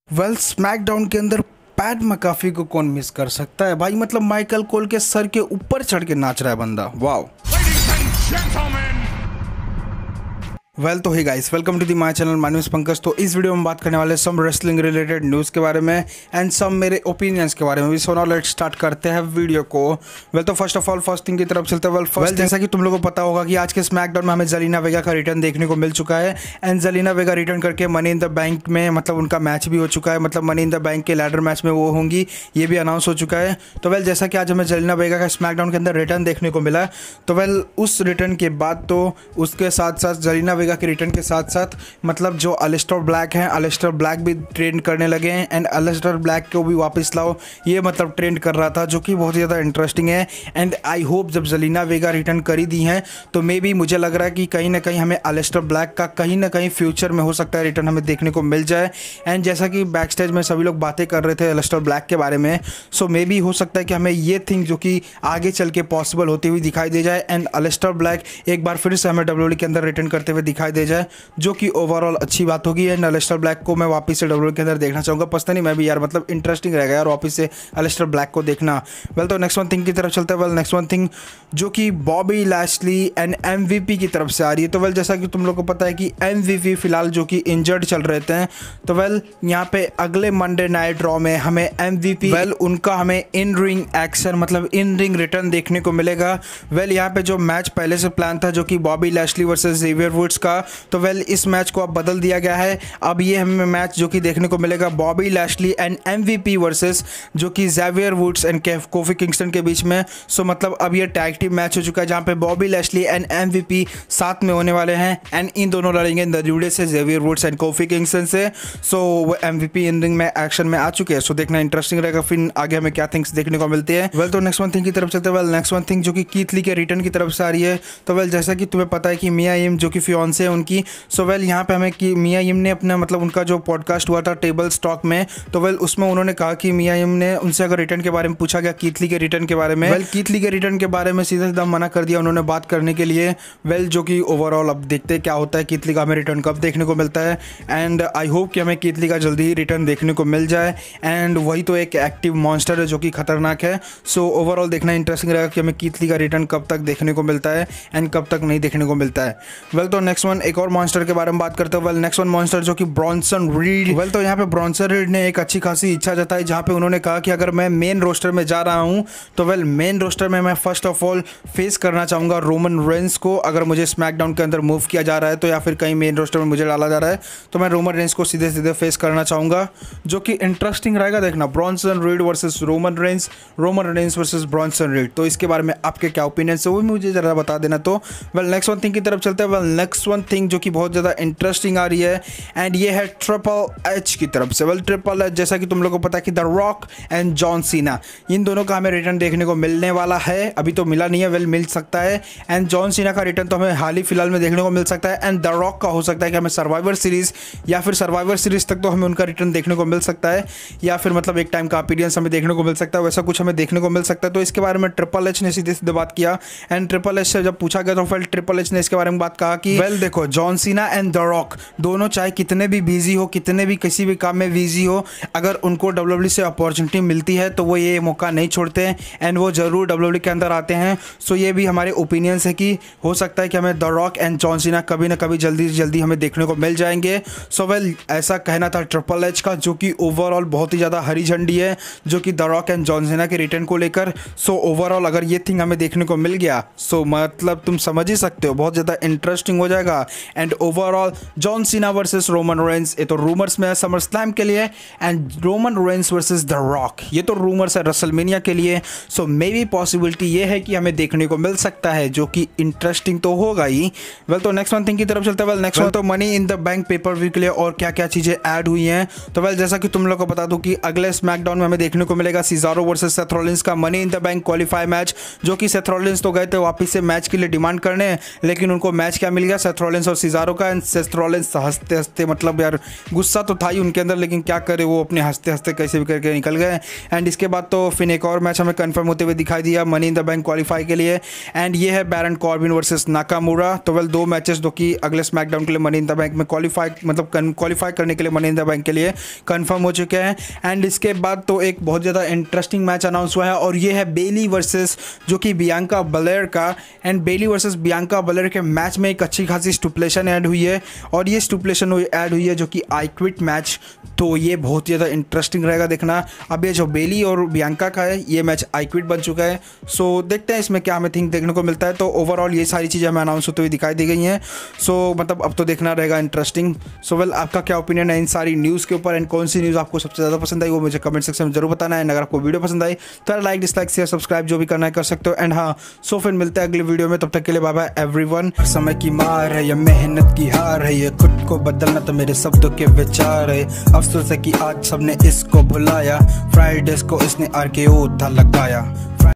SmackDown के अंदर PAT मैकाफी को कौन मिस कर सकता है भाई। मतलब माइकल कोल के सर के ऊपर चढ़ के नाच रहा है बंदा। वाओ। तो hey guys, welcome to the my channel. My name is Pankaj. तो इस वीडियो में बात करने वाले सम रेसलिंग रिलेटेड न्यूज़ के बारे में एंड सम मेरे ओपिनियंस के बारे में भी। सो नाउ लेट्स स्टार्ट करते हैं वीडियो को। तो first of all first thing की तरफ चलते हैं। जैसा कि तुम लोगों को पता होगा कि आज के स्मैकडाउन में हमें जेलिना वेगा का रिटर्न देखने को मिल चुका है एंड जेलिना वेगा रिटर्न करके मनी इन द बैंक में मतलब उनका मैच भी हो चुका है। मतलब मनी इन द बैंक के लैडर मैच में वो होंगी, ये भी अनाउंस हो चुका है। तो जैसा कि आज हमें जेलिना वेगा का स्मैकडाउन के अंदर रिटर्न देखने को मिला। तो उस रिटर्न के बाद तो उसके साथ साथ जेलिना वेगा के रिटर्न के साथ मतलब जो अलेस्टर ब्लैक हैं, अलेस्टर ब्लैक भी ट्रेंड करने लगे हैं एंड अलेस्टर ब्लैक को भी वापस लाओ, ये मतलब ट्रेंड कर रहा था, जो कि बहुत ज़्यादा इंटरेस्टिंग है। एंड आई होप जब जेलिना वेगा रिटर्न कर ही दी हैं तो मे बी मुझे लग रहा है कि कहीं ना कहीं हमें अलेस्टर ब्लैक का कहीं ना कहीं फ्यूचर में हो सकता है रिटर्न हमें देखने को मिल जाए। एंड जैसा कि बैक स्टेज में सभी लोग बातें कर रहे थे अलेस्टर ब्लैक के बारे में, सो मे बी हो सकता है कि हमें ये थिंग जो कि आगे चल के पॉसिबल होती हुई दिखाई दे जाए एंड अलेस्टर ब्लैक एक बार फिर से हमें डब्ल्यूडब्ल्यूई के अंदर रिटर्न करते हुए दिखाई दे जाए, जो कि ओवरऑल अच्छी बात होगी। एंड अलेस्टर ब्लैक को मैं वापस से डब्ल्यूडब्ल्यूई के अंदर देखना चाहूँगा पर्सनली। मैं भी यार मतलब इंटरेस्टिंग रहेगा यार वापस से अलेस्टर ब्लैक को देखना। तो नेक्स्ट वन थिंग की तरफ चलते हैं। नेक्स्ट वन थिंग जो कि बॉबी लैशली एंड एमवीपी की तरफ से आ रही है। तो जैसा कि तुम लोग को पता है कि एमवीपी फिलहाल जो कि इंजर्ड चल रहे थे, तो यहाँ पे अगले मंडे नाइट रॉ में हमें एमवीपी उनका हमें इन रिंग एक्शन मतलब इन रिंग रिटर्न देखने को मिलेगा। यहाँ पे जो मैच पहले से प्लान था जो कि Bobby Lashley versus Xavier Woods का, तो इस मैच को अब बदल दिया गया है। अब ये हमें मैच जो कि देखने को मिलेगा Bobby Lashley and MVP versus जो कि Xavier Woods and Kofi Kingston के बीच में। सो मतलब अब ये टैग टीम मैच हो चुका है जहां पे बॉबी लैशली एंड एमवीपी साथ में होने वाले हैं एंड इन दोनों लड़ेंगे द न्यू से Xavier Woods and Kofi Kingston से। सो वो एमवीपी इन रिंग में एक्शन में आ चुके हैं। सो देखना इंटरेस्टिंग रहेगा फिर आगे हमें क्या थिंग्स देखने को मिलती है। तो नेक्स्ट वन थिंग की तरफ चलते हैं। नेक्स्ट वन थिंग जो कि कीथ ली के रिटर्न की तरफ से आ रही है। तो जैसा कि तुम्हें पता है कि मिया यिम जो कि फियांसे है उनकी, सो यहाँ पे हमें कि मिया यिम ने अपना मतलब उनका जो पॉडकास्ट हुआ था टेबल स्टॉक में, तो उसमें उन्होंने कहा कि मिया यिम ने उनसे अगर रिटर्न के बारे में पूछा गया कीथ ली के रिटर्न के बारे में, कीथ ली के रिटर्न के बारे में सीधा सीधा मना कर दिया उन्होंने बात करने के लिए। जो कि ओवरऑल अब देखते हैं क्या होता है, कीथ ली का हमें रिटर्न कब देखने को मिलता है। एंड आई होप कि हमें कीथ ली का जल्दी ही रिटर्न देखने को मिल जाए। एंड वही तो एक एक्टिव मॉन्स्टर है जो कि खतरनाक है। सो ओवरऑल देखना इंटरेस्टिंग रहेगा कि हमें कीथ ली का रिटर्न कब तक देखने को मिलता है एंड कब तक नहीं देखने को मिलता है। तो नेक्स्ट वन एक और मॉन्स्टर के बारे में बात करते हैं। नेक्स्ट वन मॉन्स्टर जो कि ब्रॉन्सन रीड। तो यहाँ पे ब्रॉन्सन रीड ने एक अच्छी खासी इच्छा जताई जहाँ पे उन्होंने कहा कि अगर मैं मेन रोस्टर में जा रहा हूँ तो मेन रोस्टर में मैं फर्स्ट ऑफ ऑल फेस करना चाहूँगा रोमन रेंस को। अगर मुझे स्मैकडाउन के अंदर मूव किया जा रहा है तो या फिर कहीं मेन रोस्टर में मुझे डाला जा रहा है तो मैं रोमन रेंस को सीधे सीधे फेस करना चाहूँगा, जो कि इंटरेस्टिंग रहेगा। देखना Bronson Reed versus Roman Reigns versus Bronson Reed. तो इसके बारे में आपके क्या ओपिनियंस है वो मुझे ज़रा बता देना। तो नेक्स्ट वन थिंग की तरफ चलते हैं। नेक्स्ट वन थिंग जो कि बहुत ज़्यादा इंटरेस्टिंग आ रही है एंड ये है ट्रिपल एच की तरफ से। ट्रिपल एच जैसा कि तुम लोगों को पता है कि the rock and John Cena, इन दोनों का हमें रिटर्न देखने को मिलने वाला है। अभी तो मिला नहीं है, मिल सकता है। एंड जॉन सीना का रिटर्न तो हमें हाल ही फिलहाल में देखने को मिल सकता है। एंड द रॉक का हो सकता है कि हमें सर्वाइवर सीरीज या फिर सर्वाइवर सीरीज तक तो हमें उनका रिटर्न देखने को मिल सकता है, या फिर मतलब एक टाइम का अपीयरेंस हमें देखने को मिल सकता है, वैसा कुछ हमें देखने को मिल सकता है। तो इसके बारे में ट्रिपल एच ने सीधे सीधे बात किया एंड ट्रिपल एच से जब पूछा गया तो फिर ट्रिपल एच ने इसके बारे में बात कहा कि देखो John Cena and the rock दोनों चाहे कितने भी बिजी हो, कितने भी किसी भी काम में बिजी हो, अगर उनको डब्ल्यूडब्ल्यूई से अपॉर्चुनिटी मिलती है तो वो ये मौका नहीं छोड़ते हैं एंड वो जरूर डब्ल्यूडब्ल्यूई के अंदर आते हैं। सो ये भी हमारे ओपिनियंस है कि हो सकता है कि हमें the rock and John Cena कभी ना कभी जल्दी से जल्दी हमें देखने को मिल जाएंगे। सो ऐसा कहना था ट्रिपल एच का, जो कि ओवरऑल बहुत ही ज़्यादा हरी झंडी है जो कि the rock and John Cena के रिटर्न को लेकर। सो ओवरऑल अगर ये थिंग हमें देखने को मिल गया सो मतलब तुम समझ ही सकते हो बहुत ज़्यादा इंटरेस्टिंग हो जाएगा। And overall John Cena versus Roman Reigns, ये तो रूमर्स में है समर स्लैम के लिए, and Roman Reigns versus the Rock ये तो रूमर्स है रेसलमेनिया के लिए। सो मे बी पॉसिबिलिटी ये है कि हमें देखने को मिल सकता है, जो कि इंटरेस्टिंग तो होगा ही। तो नेक्स्ट वन थिंग की तरफ चलते हैं। नेक्स्ट वन तो money in the bank pay per view के लिए और क्या क्या चीज़ें ऐड हुई हैं। तो जैसा कि तुम लोग को बता दूं कि अगले स्मैकडाउन में हमें देखने को मिलेगा सिजारो वर्सेस सेथ रॉलिंस का money in the bank qualify match, जो कि सेथ रॉलिंस तो गए थे वापस से मैच के लिए डिमांड करने, लेकिन उनको मैच क्या मिल गया, सेथ सेथ रॉलिंस और सिजारो का। एंड सेथ रॉलिंस हंसते हंसते, मतलब यार गुस्सा तो था ही उनके अंदर, लेकिन क्या करे वो अपने हंसते हंसते कैसे भी करके निकल गए। एंड इसके बाद तो फिर एक और मैच हमें कंफर्म होते हुए दिखाई दिया money in the bank qualify के लिए। एंड ये है बैरन कॉर्बिन वर्सेस नाकामुरा। तो वेल 2 मैचेस जो कि अगले स्मैकडाउन के लिए मनी इन द बैंक में क्वालिफाई करने के लिए मनी इन द बैंक के लिए कंफर्म हो चुके हैं। एंड इसके बाद तो एक बहुत ज़्यादा इंटरेस्टिंग मैच अनाउंस हुआ है और ये है बेली वर्सेस जो कि बियांका बलेयर का। And Bayley versus Bianca Belair के मैच में एक अच्छी खासी स्टुपलेशन ऐड हुई है और ये स्टुपलेशन ऐड हुई है जो कि आई क्विट मैच। तो ये बहुत ज़्यादा इंटरेस्टिंग रहेगा देखना। अब ये जो बेली और बियांका का है ये मैच आई क्विट बन चुका है। सो देखते हैं इसमें क्या हमें थिंक देखने को मिलता है। तो ओवरऑल ये सारी चीज़ें हमें अनाउंस होते हुए दिखाई दी गई हैं। सो मतलब अब तो देखना रहेगा इंटरेस्टिंग। सो वेल आपका क्या ओपिनियन है इन सारी न्यूज़ के ऊपर एंड कौन सी न्यूज़ आपको सबसे ज़्यादा पसंद आई वो मुझे कमेंट सेक्शन में जरूर बताना है। अगर आपको वीडियो पसंद आई तो लाइक डिसलाइक शेयर सब्सक्राइब जो भी करना है कर सकते हो। एंड हाँ, सो फिर मिलते हैं अगले वीडियो में, तब तक के लिए बाय बाय एवरीवन। समय की मार है, ये मेहनत की हार है, ये खुद को बदलना तो मेरे शब्दों के विचार है। अफसोस है कि आज सबने इसको भुलाया, फ्राइडेज को इसने RKO था लगाया।